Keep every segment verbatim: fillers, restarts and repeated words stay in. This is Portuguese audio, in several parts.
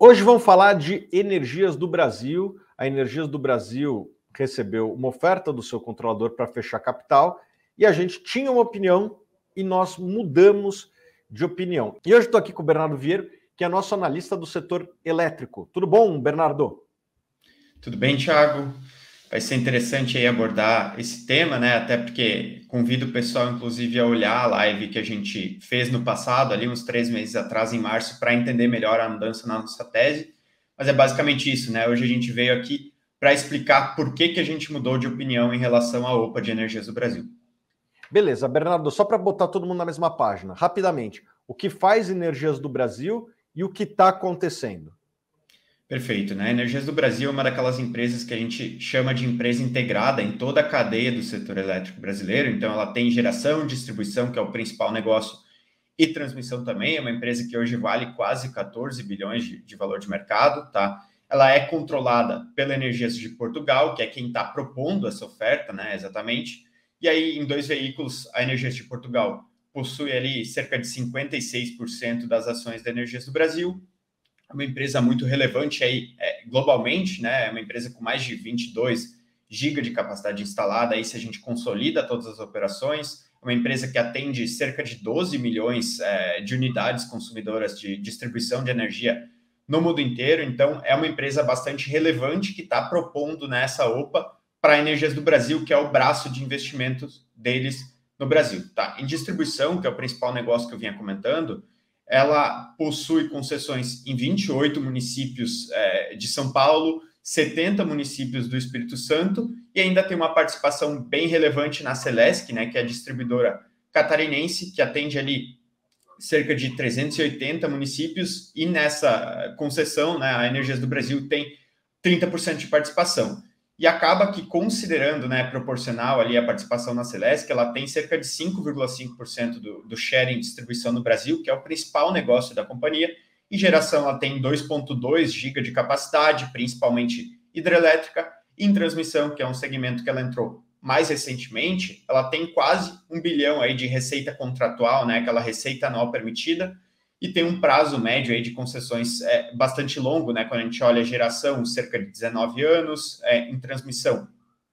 Hoje vamos falar de Energias do Brasil. A Energias do Brasil recebeu uma oferta do seu controlador para fechar capital e a gente tinha uma opinião e nós mudamos de opinião. E hoje estou aqui com o Bernardo Vieira, que é nosso analista do setor elétrico. Tudo bom, Bernardo? Tudo bem, Thiago? Vai ser interessante aí abordar esse tema, né? Até porque convido o pessoal, inclusive, a olhar a live que a gente fez no passado, ali uns três meses atrás, em março, para entender melhor a mudança na nossa tese. Mas é basicamente isso, né? Hoje a gente veio aqui para explicar por que, que a gente mudou de opinião em relação à OPA de Energias do Brasil. Beleza, Bernardo, só para botar todo mundo na mesma página, rapidamente, o que faz Energias do Brasil e o que está acontecendo? Perfeito, né? Energias do Brasil é uma daquelas empresas que a gente chama de empresa integrada em toda a cadeia do setor elétrico brasileiro. Então, ela tem geração, distribuição, que é o principal negócio, e transmissão também. É uma empresa que hoje vale quase quatorze bilhões de, de valor de mercado, tá? Ela é controlada pela Energias de Portugal, que é quem está propondo essa oferta, né? Exatamente. E aí, em dois veículos, a Energias de Portugal possui ali cerca de cinquenta e seis por cento das ações da Energias do Brasil. É uma empresa muito relevante aí, é, globalmente, né? É uma empresa com mais de vinte e dois gigas de capacidade instalada, aí se a gente consolida todas as operações. É uma empresa que atende cerca de doze milhões é, de unidades consumidoras de distribuição de energia no mundo inteiro. Então, é uma empresa bastante relevante que está propondo nessa OPA para a Energias do Brasil, que é o braço de investimentos deles no Brasil. Tá? Em distribuição, que é o principal negócio que eu vinha comentando, ela possui concessões em vinte e oito municípios é, de São Paulo, setenta municípios do Espírito Santo e ainda tem uma participação bem relevante na Celesc, né, que é a distribuidora catarinense, que atende ali cerca de trezentos e oitenta municípios e nessa concessão, né, a Energias do Brasil tem trinta por cento de participação. E acaba que, considerando, né, proporcional ali a participação na Celesc, ela tem cerca de cinco vírgula cinco por cento do, do share em distribuição no Brasil, que é o principal negócio da companhia. Em geração, ela tem dois vírgula dois gigas de capacidade, principalmente hidrelétrica. E em transmissão, que é um segmento que ela entrou mais recentemente, ela tem quase um bilhão aí de receita contratual, né, aquela receita anual permitida, e tem um prazo médio aí de concessões é, bastante longo, né? Quando a gente olha a geração, cerca de dezenove anos, é, em transmissão,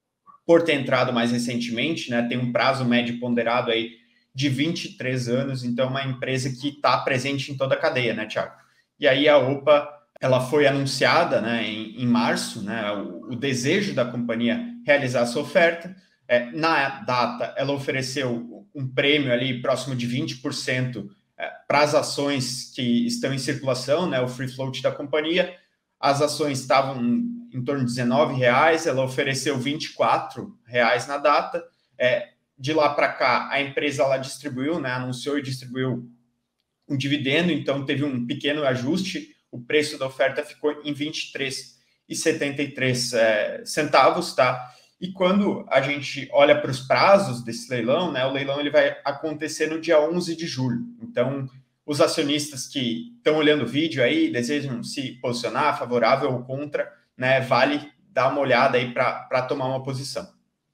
por ter entrado mais recentemente, né? Tem um prazo médio ponderado aí de vinte e três anos, então é uma empresa que está presente em toda a cadeia, né, Thiago? E aí a OPA, ela foi anunciada, né, em, em março, né? O, o desejo da companhia realizar essa oferta. É, na data, ela ofereceu um prêmio ali próximo de vinte por cento para as ações que estão em circulação, né, o free float da companhia. As ações estavam em torno de dezenove reais, ela ofereceu vinte e quatro reais na data. É, de lá para cá, a empresa ela distribuiu, né, anunciou e distribuiu um dividendo, então teve um pequeno ajuste, o preço da oferta ficou em vinte e três reais e setenta e três centavos, tá? E quando a gente olha para os prazos desse leilão, né, o leilão ele vai acontecer no dia onze de julho. Então, os acionistas que estão olhando o vídeo aí, desejam se posicionar favorável ou contra, né, vale dar uma olhada aí para tomar uma posição.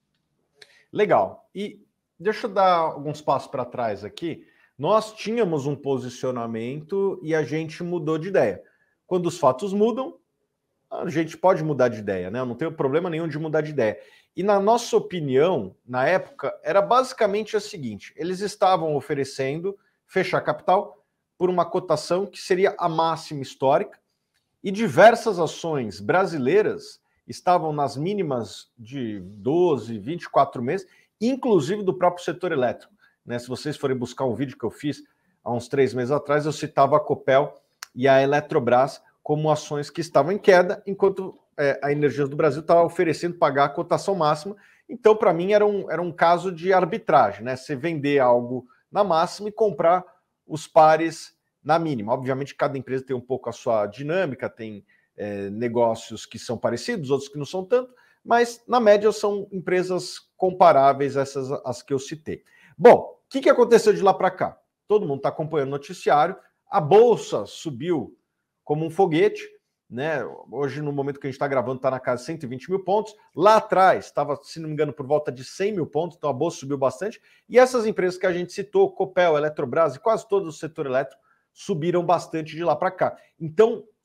Legal. E deixa eu dar alguns passos para trás aqui. Nós tínhamos um posicionamento e a gente mudou de ideia. Quando os fatos mudam, a gente pode mudar de ideia, né? Eu não tenho problema nenhum de mudar de ideia. E na nossa opinião, na época, era basicamente a seguinte: eles estavam oferecendo fechar capital por uma cotação que seria a máxima histórica e diversas ações brasileiras estavam nas mínimas de doze, vinte e quatro meses, inclusive do próprio setor elétrico. Né? Se vocês forem buscar um vídeo que eu fiz há uns três meses atrás, eu citava a Copel e a Eletrobras como ações que estavam em queda, enquanto é, a Energias do Brasil estava oferecendo pagar a cotação máxima. Então, para mim, era um, era um caso de arbitragem, né? Você vender algo na máxima e comprar os pares na mínima. Obviamente, cada empresa tem um pouco a sua dinâmica, tem é, negócios que são parecidos, outros que não são tanto, mas, na média, são empresas comparáveis a essas as que eu citei. Bom, o que, que aconteceu de lá para cá? Todo mundo está acompanhando o noticiário, a Bolsa subiu como um foguete, né? Hoje, no momento que a gente está gravando, está na casa de cento e vinte mil pontos. Lá atrás, estava, se não me engano, por volta de cem mil pontos, então a Bolsa subiu bastante. E essas empresas que a gente citou, Copel, Eletrobras e quase todo o setor elétrico, subiram bastante de lá para cá. Então,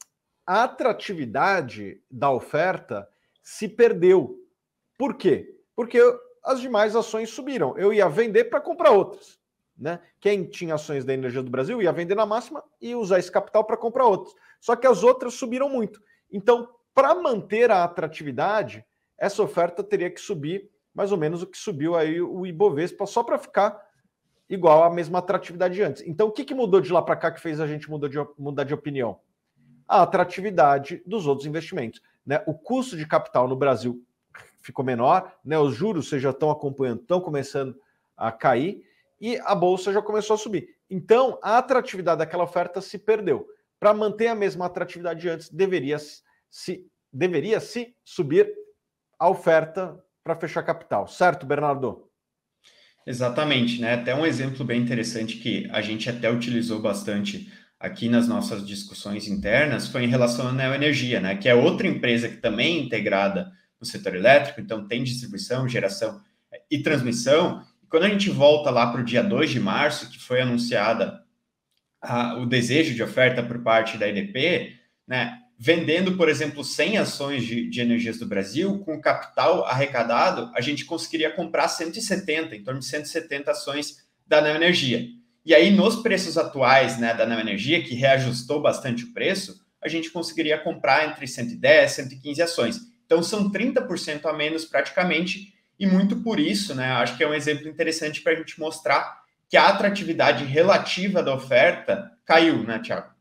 a atratividade da oferta se perdeu. Por quê? Porque as demais ações subiram. Eu ia vender para comprar outras, né? Quem tinha ações da Energia do Brasil ia vender na máxima e usar esse capital para comprar outras. Só que as outras subiram muito. Então, para manter a atratividade, essa oferta teria que subir mais ou menos o que subiu aí o Ibovespa, só para ficar igual à mesma atratividade de antes. Então, o que, que mudou de lá para cá que fez a gente mudar de, mudar de opinião? A atratividade dos outros investimentos, né? O custo de capital no Brasil ficou menor, né? Os juros, vocês já estão acompanhando, estão começando a cair e a bolsa já começou a subir. Então, a atratividade daquela oferta se perdeu. Para manter a mesma atratividade de antes, deveria se, deveria se subir a oferta para fechar capital. Certo, Bernardo? Exatamente, né? Até um exemplo bem interessante que a gente até utilizou bastante aqui nas nossas discussões internas foi em relação à Neoenergia, né? Que é outra empresa que também é integrada no setor elétrico, então tem distribuição, geração e transmissão. E quando a gente volta lá para o dia dois de março, que foi anunciada a, o desejo de oferta por parte da E D P, né? Vendendo, por exemplo, cem ações de, de Energias do Brasil, com capital arrecadado, a gente conseguiria comprar cento e setenta, em torno de cento e setenta ações da Neoenergia. E aí, nos preços atuais, né, da Neoenergia, que reajustou bastante o preço, a gente conseguiria comprar entre cento e dez, cento e quinze ações. Então, são trinta por cento a menos praticamente, e muito por isso, né, acho que é um exemplo interessante para a gente mostrar que a atratividade relativa da oferta caiu, né, Thiago?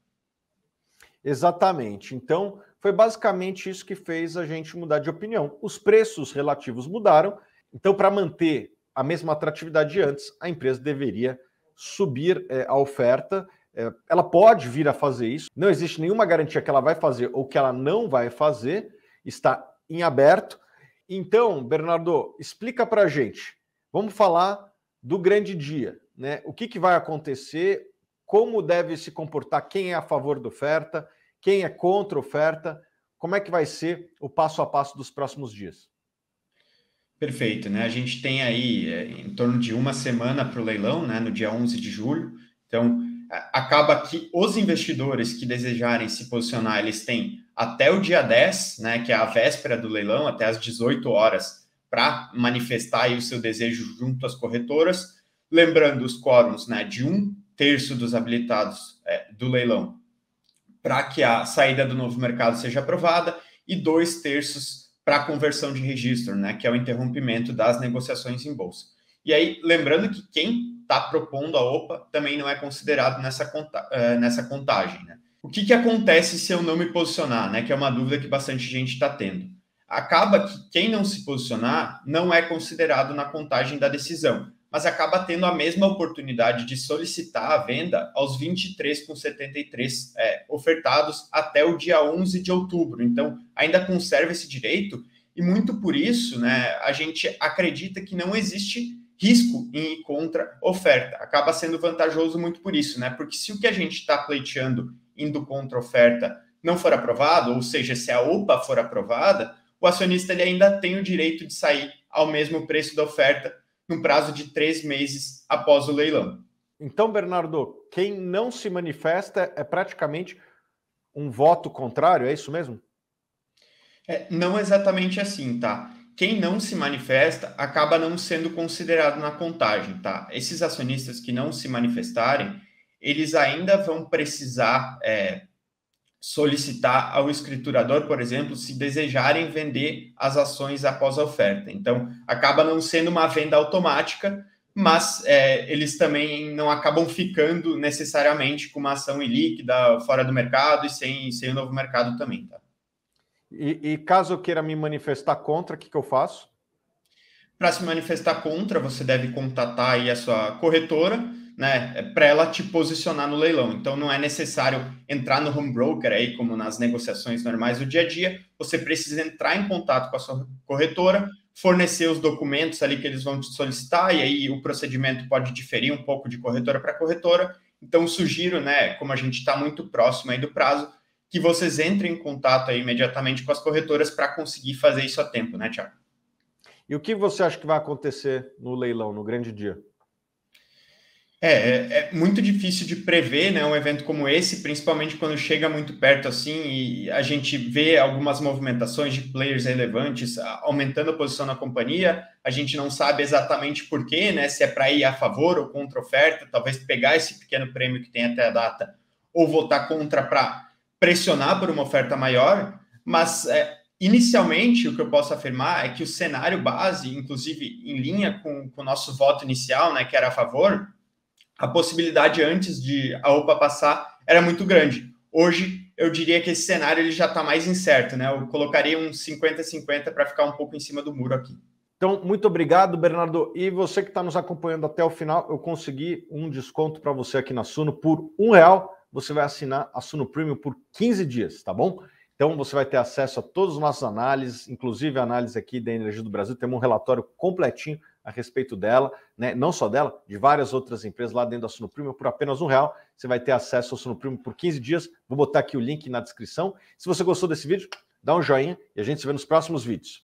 Exatamente. Então, foi basicamente isso que fez a gente mudar de opinião. Os preços relativos mudaram, então, para manter a mesma atratividade de antes, a empresa deveria subir é, a oferta. É, ela pode vir a fazer isso, não existe nenhuma garantia que ela vai fazer ou que ela não vai fazer, está em aberto. Então, Bernardo, explica para a gente. Vamos falar do grande dia, né? O que, que vai acontecer? Como deve se comportar quem é a favor da oferta, quem é contra a oferta, como é que vai ser o passo a passo dos próximos dias? Perfeito, né? A gente tem aí é, em torno de uma semana para o leilão, né? No dia onze de julho. Então, acaba que os investidores que desejarem se posicionar, eles têm até o dia dez, né? Que é a véspera do leilão, até às dezoito horas, para manifestar aí o seu desejo junto às corretoras. Lembrando os quórums, né? De um terço dos habilitados é, do leilão para que a saída do novo mercado seja aprovada e dois terços para a conversão de registro, né, que é o interrompimento das negociações em bolsa. E aí, lembrando que quem está propondo a O P A também não é considerado nessa, conta, uh, nessa contagem. Né? O que, que acontece se eu não me posicionar, né, que é uma dúvida que bastante gente está tendo? Acaba que quem não se posicionar não é considerado na contagem da decisão, mas acaba tendo a mesma oportunidade de solicitar a venda aos vinte e três vírgula setenta e três é, ofertados até o dia onze de outubro. Então, ainda conserva esse direito e muito por isso, né, a gente acredita que não existe risco em ir contra oferta. Acaba sendo vantajoso muito por isso, né? Porque se o que a gente está pleiteando indo contra oferta não for aprovado, ou seja, se a O P A for aprovada, o acionista ele ainda tem o direito de sair ao mesmo preço da oferta num prazo de três meses após o leilão. Então, Bernardo, quem não se manifesta é praticamente um voto contrário, é isso mesmo? É, não exatamente assim, tá? Quem não se manifesta acaba não sendo considerado na contagem, tá? Esses acionistas que não se manifestarem, eles ainda vão precisar é, solicitar ao escriturador, por exemplo, se desejarem vender as ações após a oferta. Então, acaba não sendo uma venda automática, mas é, eles também não acabam ficando necessariamente com uma ação ilíquida fora do mercado e sem, sem o novo mercado também, tá? E, e caso eu queira me manifestar contra, o que, que eu faço? Para se manifestar contra, você deve contatar aí a sua corretora, né, para ela te posicionar no leilão. Então, não é necessário entrar no home broker aí, como nas negociações normais do dia a dia. Você precisa entrar em contato com a sua corretora, fornecer os documentos ali que eles vão te solicitar, e aí o procedimento pode diferir um pouco de corretora para corretora. Então, sugiro, né, como a gente está muito próximo aí do prazo, que vocês entrem em contato aí imediatamente com as corretoras para conseguir fazer isso a tempo, né, Thiago? E o que você acha que vai acontecer no leilão, no grande dia? É, é, é muito difícil de prever, né, um evento como esse, principalmente quando chega muito perto assim e a gente vê algumas movimentações de players relevantes aumentando a posição na companhia. A gente não sabe exatamente por quê, né, se é para ir a favor ou contra a oferta, talvez pegar esse pequeno prêmio que tem até a data ou votar contra para pressionar por uma oferta maior, mas é, inicialmente o que eu posso afirmar é que o cenário base, inclusive em linha com, com o nosso voto inicial, né, que era a favor, a possibilidade antes de a OPA passar era muito grande. Hoje, eu diria que esse cenário ele já está mais incerto, né? Eu colocaria um cinquenta a cinquenta para ficar um pouco em cima do muro aqui. Então, muito obrigado, Bernardo. E você que está nos acompanhando até o final, eu consegui um desconto para você aqui na Suno por um real. Você vai assinar a Suno Premium por quinze dias, tá bom? Então, você vai ter acesso a todas as nossas análises, inclusive a análise aqui da Energia do Brasil. Temos um relatório completinho a respeito dela, né? Não só dela, de várias outras empresas lá dentro da Suno Premium por apenas um real. Você vai ter acesso ao Suno Premium por quinze dias. Vou botar aqui o link na descrição. Se você gostou desse vídeo, dá um joinha e a gente se vê nos próximos vídeos.